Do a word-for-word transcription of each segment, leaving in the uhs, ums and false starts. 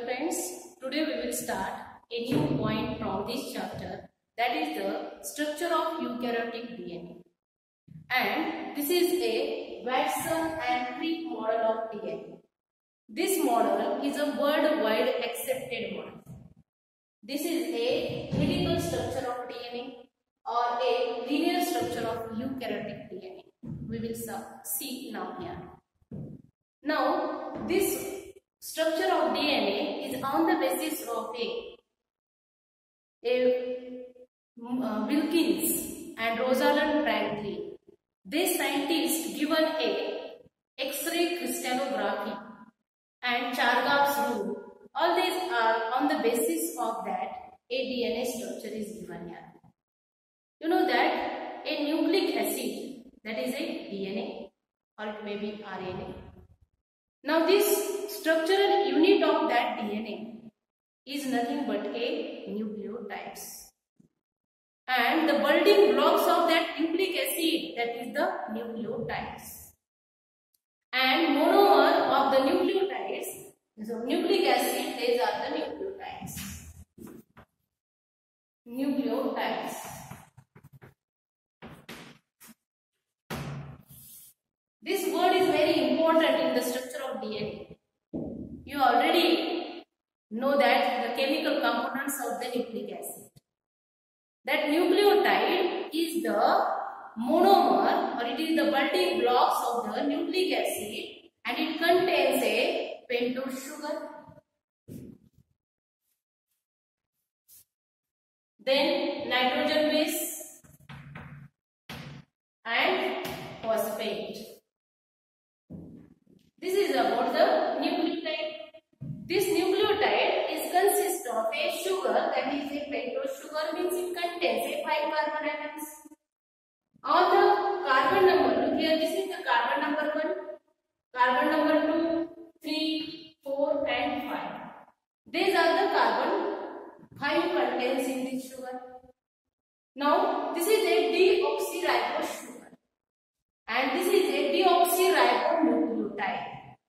Hello friends, today we will start a new point from this chapter, that is the structure of eukaryotic D N A. And this is a Watson and Crick model of D N A. This model is a worldwide accepted model. This is a helical structure of D N A or a linear structure of eukaryotic D N A. We will see now here. Now this structure of D N A is on the basis of a, a uh, Wilkins and Rosalind Franklin. These scientists given a X-ray crystallography and Chargaff's rule. All these are on the basis of that a D N A structure is given here. You know that a nucleic acid, that is a D N A or it may be R N A. Now this structural unit of that D N A is nothing but a nucleotides. And the building blocks of that nucleic acid, that is the nucleotides. And monomer of the nucleotides, so nucleic acid, these are the nucleotides. Nucleotides. This word is very important in the structure of D N A. You already know that the chemical components of the nucleic acid. That nucleotide is the monomer or it is the building blocks of the nucleic acid and it contains a pentose sugar. Then nitrogen base and phosphate. This is about the nucleotide. This nucleotide is consist of a sugar, that is a pentose sugar, means it contains a five carbon atoms. On the carbon number, look here, this is the carbon number one, carbon number two, three, four and five. These are the carbon five contains in this sugar. Now this is a deoxyribose sugar and this is a deoxyribonucleotide.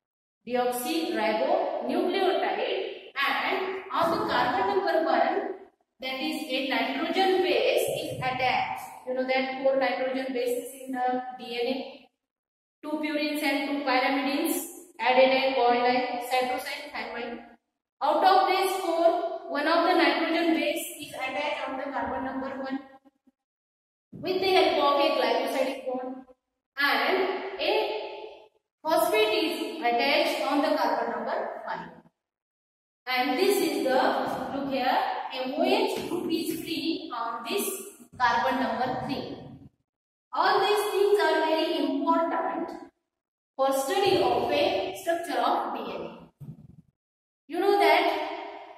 Deoxyribonucleotide, and on the carbon number one, that is a nitrogen base is attached. You know that four nitrogen bases in the D N A, two purines and two pyrimidines, adenine, guanine, cytosine, thymine. Out of these four, one of the nitrogen base is attached on the carbon number one with the help of a glycosidic bond, and a phosphate is attached on the carbon number five. And this is the, look here, a OH group is free on this carbon number three. All these things are very important for study of a structure of D N A. You know that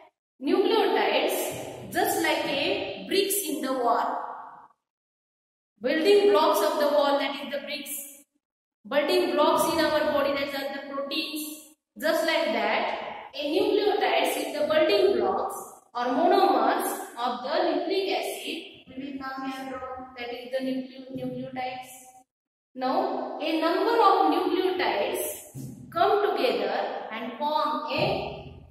nucleotides, just like a bricks in the wall, building blocks of the wall, that is the bricks, building blocks in our body, that are the proteins. Just like that, a nucleotides is the building blocks or monomers of the nucleic acid. We will come here draw, that is the nucle nucleotides. Now, a number of nucleotides come together and form a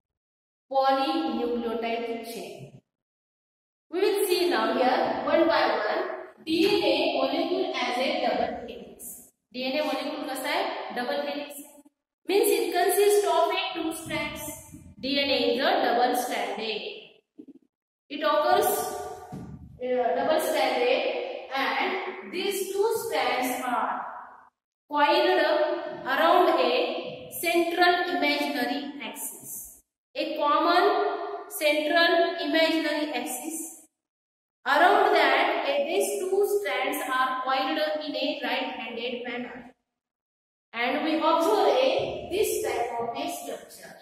polynucleotide chain. We will see now here one by one D N A molecule as a double helix. D N A molecule कैसा है? Double helix. Means it consists of a two strands. D N A is a double stranded. It occurs uh, double stranded, and these two strands are coiled up around a central imaginary axis. A common central imaginary axis. Around that, uh, these two strands are coiled in a right-handed manner. And we observe a, this type of a structure.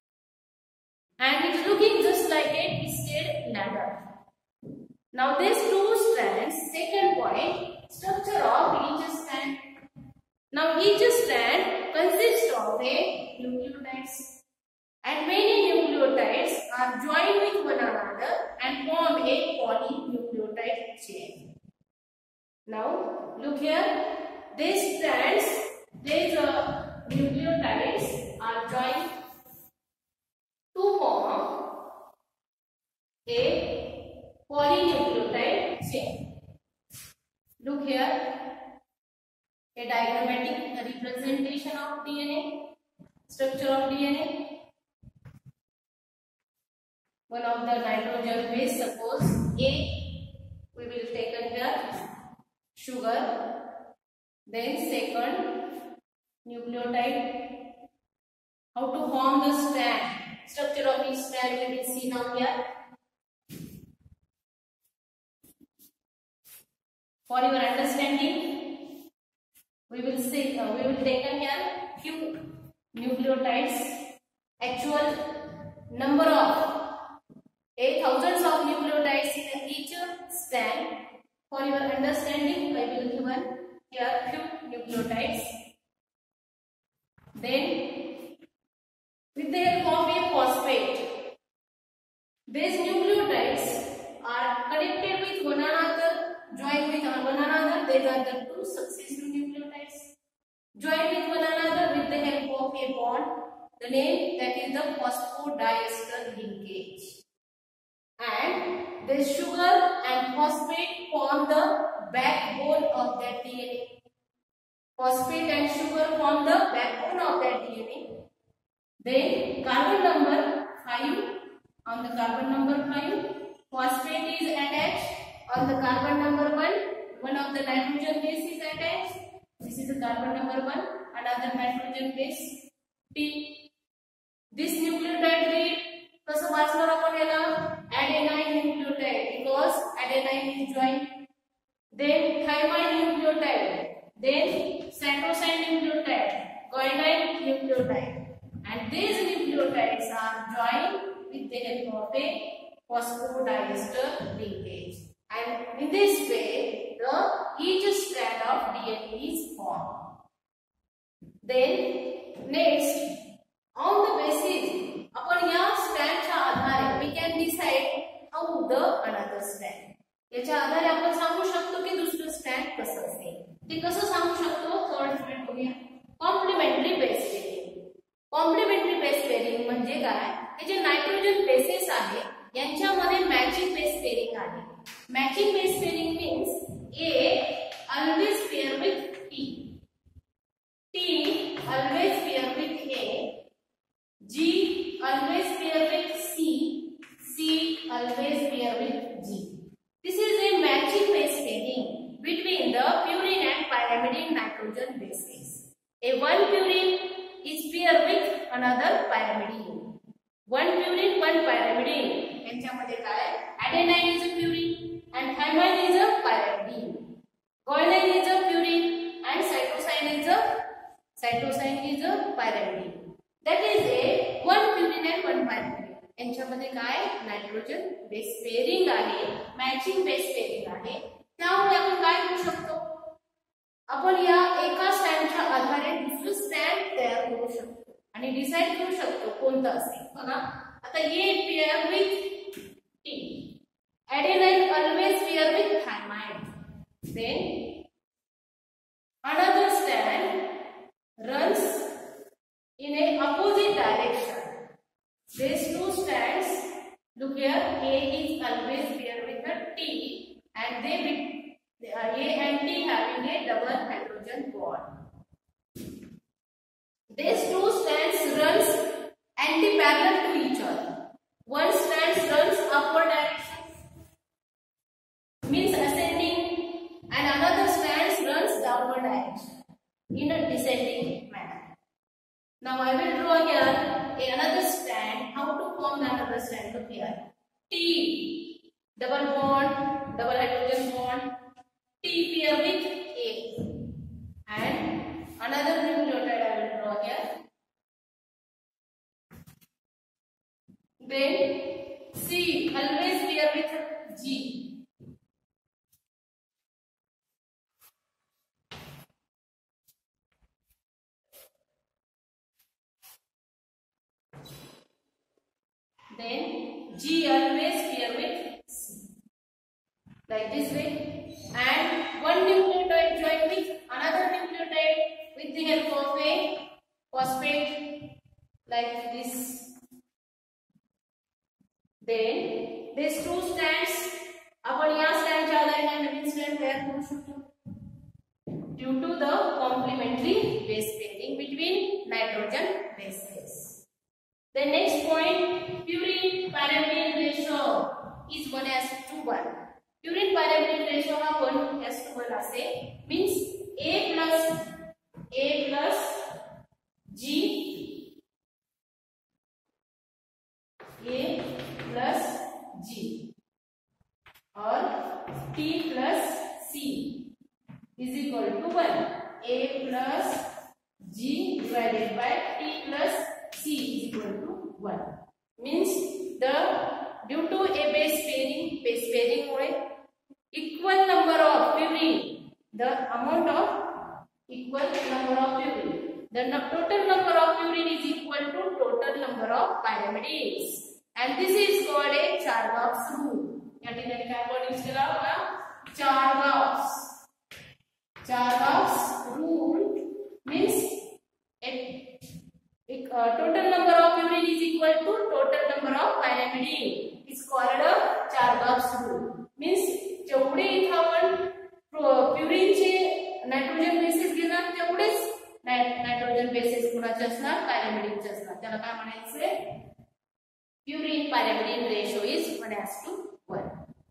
And it's looking just like a twisted ladder. Now these two strands, second point, structure of each strand. Now each strand consists of a nucleotides. And many nucleotides are joined with one another and form a polynucleotide chain. Now look here, these strands, these uh, nucleotides are joined a polynucleotide chain. Look here, a diagrammatic representation of D N A, structure of D N A. One of the nitrogen base, suppose A, we will take here sugar. Then second nucleotide. How to form the strand? Structure of each strand we will see now here. For your understanding, we will see uh, we will take here few nucleotides. Actual number of eight thousands of nucleotides in each strand. For your understanding, I will given here few nucleotides. Then, with the help of a phosphate, these nucleotides are connected with one another, joined with one another. These are the two successive nucleotides, joined with one another with the help of a bond. The name that is the phosphodiester linkage. And the sugar and phosphate form the backbone of that D N A. Phosphate and sugar form the backbone of that D N A. Then carbon number five, on the carbon number five, phosphate is attached. On the carbon number one, one of the nitrogen base is attached. This is the carbon number one, another nitrogen base T. This nucleotide read कसं वाचणार आपण याला adenine nucleotide because adenine is joined. Then thymine nucleotide, then cytosine nucleotide, guanine nucleotide, and these nucleotides are joined with the help of a phosphodiester linkage. And in this way, the each strand of D N A is formed. Then next, on the basis upon या स्ट्रँडच्या आधारे we can decide how the another strand. याच्या आधारे आपण सांगू शकतो की दुसरं strand कसं असेल. ते कसं सांगू शकतो? थर्ड स्ट्रँड बघूया. Complementary base pairing. Complementary base pairing म्हणजे काय? हे जे नायट्रोजन बेसेस आहेत यांच्यामध्ये मॅचिंग बेस पेअरिंग आहे. Matching base pairing means A always pair with T, T always pair with A, G always pair with C, C always pair with G. This is a matching base pairing between the purine and pyrimidine nitrogen bases. A one purine is paired with another pyrimidine. One purine, one pyrimidine. यांच्यामध्ये काय? Adenine is a purine and thymine is a pyrimidine. Guanine is a purine and cytosine is a cytosine is a pyrimidine. That is a one purine and one pyrimidine. यांच्यामध्ये काय? Nitrogen base pairing आहे, matching base pairing आहे. त्यामुळे आपण काय करू शकतो? आपण या एका स्ट्रँडच्या आधारे दुसरं स्ट्रँड तयार करू शकतो आणि डिसाइड करू शकतो कोणतं असेल. बघा आता A pair with T, adenine always pair with thymine. Then another strand runs in a opposite direction. These two strands, look here, A is always paired with a T and they with A and T having a double hydrogen bond. These two strands runs anti-parallel to each other. One strand runs upward direction, means ascending, and another strand runs downward direction in a descending manner. Now I will draw here another strand. How to form another strand? Look here. T, double bond, double hydrogen bond. T pair with A, and another nucleotide I will draw here. Then C always pair with G. Then G always pair with C, like this way, and one nucleotide join with another nucleotide with the help of a phosphate, like this. Then these शकतो due to the complementary base pairing between nitrogen bases. The next point, purine pyrimidine ratio is one as to one. Purine pyrimidine ratio हा one as to one असे, means A plus A plus G, A plus G और T plus C is equal to one. A plus G divided by T plus C is equal to one. Means the due to a base pairing, base pairing मुळे equal number of purine, the amount of equal number of purine, the total number of purine is equal to total number of pyrimides, and this is called a Chargaff's rule. या ठिकाणी काय word use केला होता? Chargaff's. Chargaff's rule means a Uh, total number of purine is equal to total number of pyrimidine. It's called a Chargaff's rule. Means जेवढे इथे आपण purine चे nitrogen bases घेणार तेवढेच नायट्रोजन बेसेस कुणाचे असणार? पायरिमिडीनचे असणार. त्याला काय म्हणायचे? Purine pyrimidine ratio is one as to one.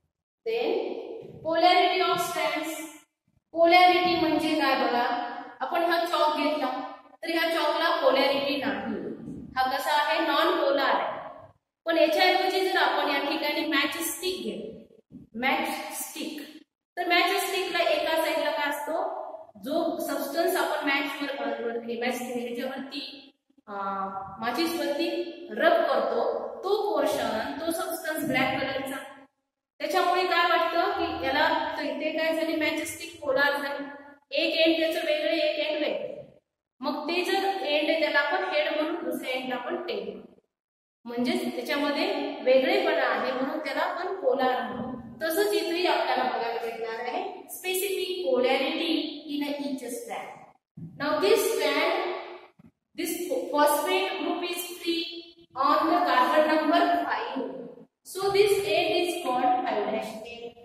Then polarity of strands. Polarity म्हणजे काय बघा, आपण हा चॉक घेतला तर ह्या चॉकला पोलॅरिटी नाही, हा कसा आहे? नॉन पोलार आहे. पण याच्याऐवजी जर आपण या ठिकाणी मॅच स्टिक घेतली, मॅच स्टिक, तर मॅच स्टिकला एका साइडला काय असतो? जो सबस्टन्स आपण मॅच वर मॅच ह्याच्यावरती माचीस वरती रब करतो तो पोर्शन, तो सबस्टन्स ब्लॅक कलरचा. त्याच्यामुळे काय वाटतं की याला इथे काय झाली? मॅच स्टिक पोलार झाली. एक एंड त्याचं वेगळे, एक एंड वेगळे. मग ते जर एंड आहे त्याला आपण हेड म्हणून, दुसऱ्या एंडला आपण टेल म्हणू. म्हणजे त्याच्यामध्ये वेगळेपणा आहे म्हणून त्याला आपण पोलार म्हणू. तसंच इथे आपल्याला बघायला भेटणार आहे specific polarity in each strand. Now this strand, this phosphate group is free on the carbon number five. So this end is called five dash end.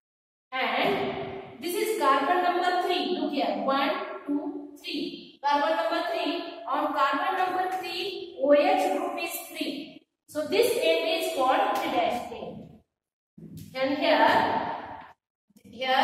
And this is carbon number three. Look here, one, two, three. Carbon number three. On carbon number three, OH group is free. So this end is called three dash end. And here, here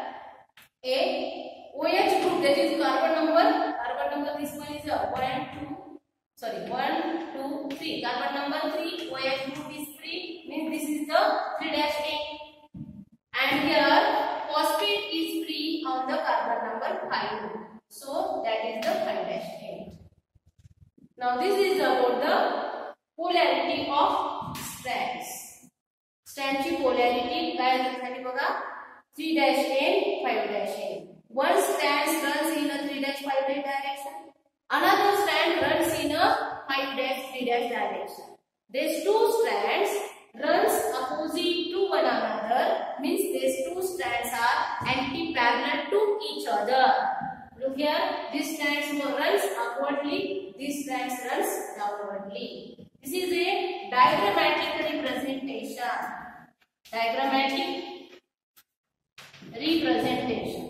a OH group, that is carbon number. Carbon number this one is a one, two. Sorry, one, two, three. Carbon number three, OH group is free. Means this is the three dash end. And here phosphate is free on the carbon number five. So that is the five dash end. Now this is about the polarity of strands. Strand ची polarity काय झाली बघा? three dash end, five dash end. One strand runs in a three dash five dash direction. Another strand runs in a five dash three dash direction. These two strands runs opposite to one another, means these two strands are anti-parallel to each other. Look here, this strands runs upwardly, this strands runs downwardly. This is a diagrammatic representation. Diagrammatic representation.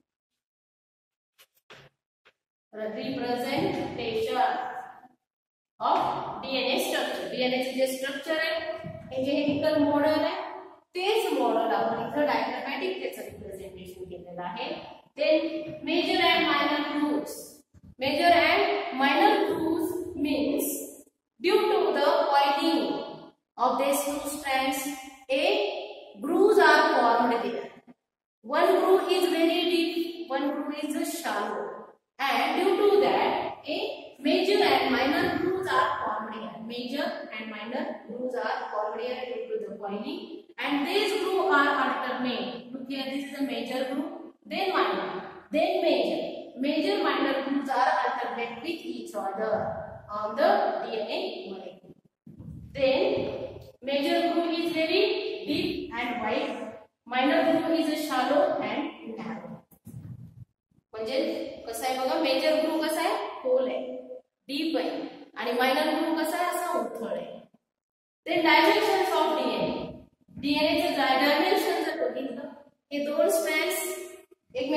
Representation of D N A structure. D N A चे जे structure आहे, हे जे helical model आहे, तेच model आपण इथं diagrammatic त्याचं representation केलेलं आहे. Then major and minor grooves. Major and minor grooves means due to the coiling of these two strands, a grooves are formed there. One groove is very deep, one groove is shallow, and due to that, a major and minor grooves are formed here. Major and minor grooves are formed here due to the coiling, and these grooves are alternate. Look here, this is a major groove, then minor, then major. Major minor grooves are alternate with each other on the D N A molecule. Then major groove is very deep and wide. Minor groove is shallow and narrow. म्हणजे कसं आहे बघा, major group कसा आहे? खोल आहे, deep आहे, आणि मायनर ग्रुप कसा आहे? असा उथळ आहे. Then dimensions of DNA. DNA चे डायमेन्शन जर बघितलं, हे दोन स्ट्रँड्स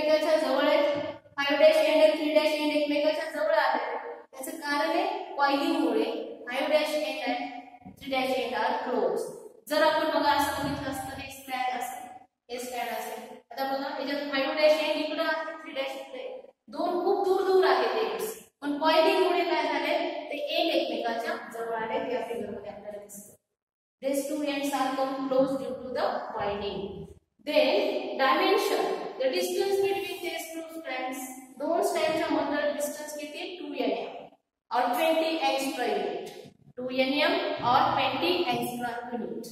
एकमेकाच्या जवळ आहेत, फाइव्ह डॅश एंड आणि थ्री डॅश एंड एकमेकाच्या जवळ आले, त्याचं कारण आहे कॉइलिंगमुळे फाइव्ह डॅश एंड आणि three dash end are close. जर आपण बघा असं बघितलं असतं हे स्ट्रँड असेल, हे स्ट्रँड असेल, आता बघा याच्यात फाइव्ह डॅश एंड इकडे आहे, थ्री डॅश इकडे, दोन खूप दूर दूर आहेत एंड्स, पण कॉइलिंगमुळे काय झाले ते एंड एकमेकाच्या जवळ आले. या फिगरमध्ये आपल्याला दिसतं. These two ends are come close due to the coiling. Then dimension, the distance between these two strands, दोन स्ट्रँडच्या मधला डिस्टन्स किती टू एन एम और twenty angs per unit, two n m or twenty angs per unit.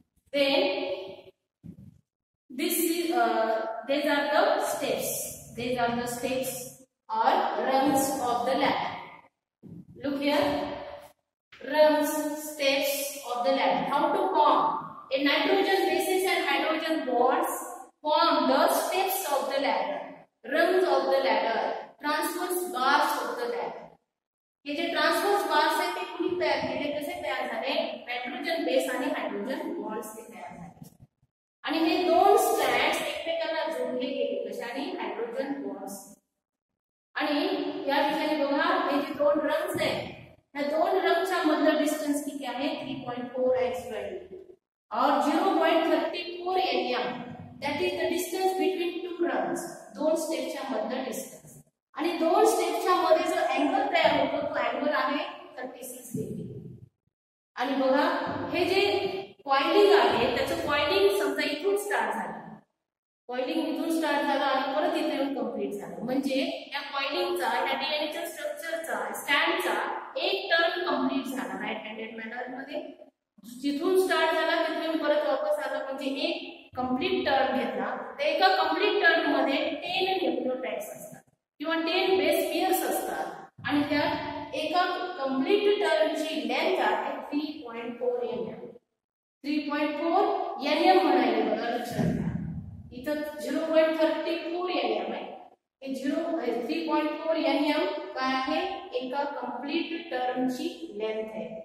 Then this is uh, these are the steps, these are the steps or rungs of the ladder. Look here, rungs, steps of the ladder. How to form? A nitrogen bases and hydrogen bonds form the steps of the ladder, rungs of the ladder, transverse bars of the ladder. हे जे transverse bars आहेत ते कुणी तयार केले, कसे तयार झाले? नायट्रोजन बेस आणि हायड्रोजन बॉन्ड्स ते तयार झाले. आणि हे दोन स्ट्रँड्स एकमेकांना जोडले गेले कशाने? Hydrogen bonds. आणि या ठिकाणी बघा हे जे दोन रंग्स आहेत, ह्या दोन रंगच्या मधलं डिस्टन्स किती आहे? Three point four angs per unit और zero point thirty four n m. That is the distance between two rungs. दोन स्टेपच्या मधलं डिस्टन्स. आणि दोन स्टेपच्या मध्ये जो अँगल तयार होतो तो अँगल आहे थर्टी सिक्स डिग्री. आणि बघा हे जे कॉइलिंग आहे त्याचं कॉइलिंग समजा इथून स्टार्ट झालं, कॉइलिंग इथून स्टार्ट झालं आणि परत इथे येऊन कंप्लीट झालं, म्हणजे या कॉइलिंगचा, या डीएनएच्या स्ट्रक्चरचा, स्टँडचा एक टर्न कंप्लीट झाला राईट हँडेड मॅनर मध्ये. जिथून स्टार्ट झाला तिथून परत वापस आला, म्हणजे एक कंप्लीट टर्न घेतला. तर एका कंप्लीट टर्न मध्ये टेन न्यूक्लियोटाइड्स असतात किंवा टेन बेस पेअर्स असतात आणि त्या एका कंप्लीट टर्नची लेंथ आहे three point four n m. Three point four n m म्हणाले बघा लक्षात घ्या. इथं zero point thirty four n m आहे, हे zero three point four n m काय आहे? एका कंप्लीट टर्नची लेंथ आहे.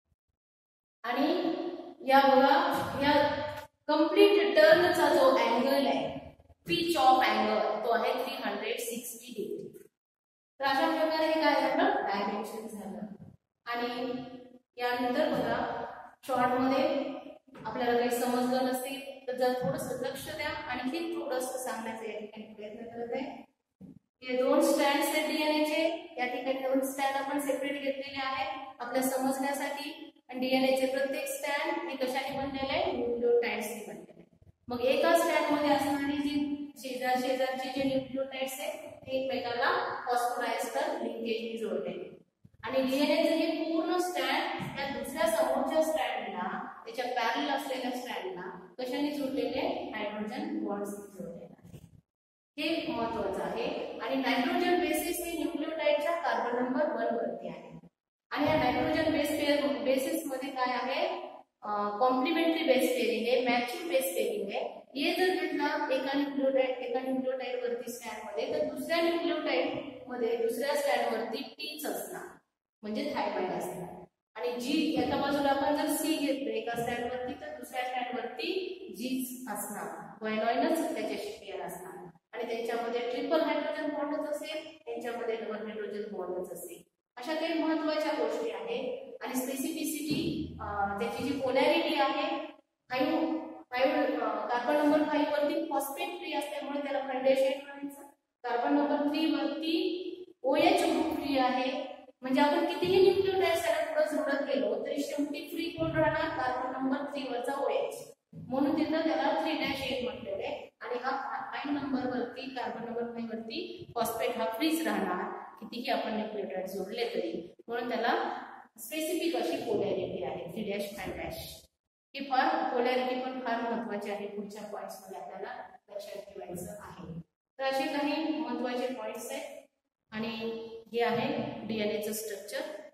आणि या बघा या कंप्लीट टर्नचा जो अँगल आहे, पिच ऑफ अँगल, तो आहे थ्री हंड्रेड सिक्स्टी डिग्री. तर अशा प्रकारे हे काय झालं? डायमेन्शन झालं. आणि यानंतर बघा शॉर्ट मध्ये आपल्याला काही समजलं नसेल तर जर थोडंसं लक्ष द्या. आणखी थोडंसं सांगण्याचा या ठिकाणी प्रयत्न करत आहे. हे दोन स्टँड्स आहेत डीएनएचे, या ठिकाणी दोन स्टँड आपण सेपरेट घेतलेले आहेत आपल्या समजण्यासाठी. आणि डीएनएचे प्रत्येक स्टँड हे कशाने बनलेले आहे? न्यूक्लियोटाइड्सने बनलेले आहे. मग एका स्टँड मध्ये असणारी जी शेजार शेजारचे जे न्यूक्लियोटाइड्स आहेत ते एकमेकाला फॉस्फोडायस्टर लिंकेजने जोडलेले. आणि डीएनएचे हे पूर्ण स्टँड या दुसऱ्या समोरच्या स्टँडला, त्याच्या पॅरलल असलेल्या स्टँडला कशाने जोडलेले? हायड्रोजन बॉन्ड्सने जोडलेले आहे. हे महत्त्वाचं आहे. आणि नायट्रोजन बेसिस हे न्यूक्लियोटाइडच्या कार्बन नंबर वन वरती आहे. आणि या नायट्रोजन बेस पेअर बेसिस मध्ये काय आहे? कॉम्प्लिमेंटरी बेस पेअरिंग आहे, मॅचिंग बेस पेअरिंग आहे. हे जर घेतला एका न्यूक्लियोटाइड एका न्यूक्लियोटाइड वरती स्टँड मध्ये, तर दुसऱ्या न्यूक्लियोटाइड मध्ये दुसऱ्या स्टँड वरती टीच असणार, म्हणजे थायमाइड असणार. आणि जी एका बाजूला आपण जर सी घेतलं एका स्टँड वरती, तर दुसऱ्या स्टँड वरती जीच असणार, ग्वायनॉइनच त्याच्याशी पेअर असणार. आणि त्यांच्यामध्ये ट्रिपल हायड्रोजन बॉन्डच असेल, त्यांच्यामध्ये डबल हायड्रोजन बॉन्डच असेल. अशा काही महत्त्वाच्या गोष्टी आहेत. आणि स्पेसिफिसिटी, त्याची जी पोलॅरिटी आहे, five five carbon number five वरती फॉस्फेट फ्री असल्यामुळे त्याला फ्रंडेशन म्हणायचं. कार्बन नंबर थ्री वरती ओएच ग्रुप फ्री आहे, म्हणजे आपण कितीही न्यूक्लियोटाइड्स त्याला पुढे जोडत गेलो तरी शेवटी फ्री कोण राहणार? कार्बन नंबर थ्री वरचा ओएच. म्हणून तिथं त्याला थ्री डॅश एन म्हटलेलं आहे. आणि हा फाईव्ह नंबर वरती कार्बन नंबर फाईव्ह वरती फॉस्फेट हा फ्रीच राहणार कितीही आपण न्यूक्लियोटाइड जोडले तरी. म्हणून त्याला स्पेसिफिक अशी पोलॅरिटी आहे थ्री डॅश फाईव्ह डॅश. ही फार पोलॅरिटी पण फार महत्त्वाची आहे, पुढच्या पॉइंट्स मध्ये आपल्याला लक्षात ठेवायचं आहे. तर असे काही महत्त्वाचे पॉइंट्स आहेत. आणि हे आहे डीएनएचं स्ट्रक्चर.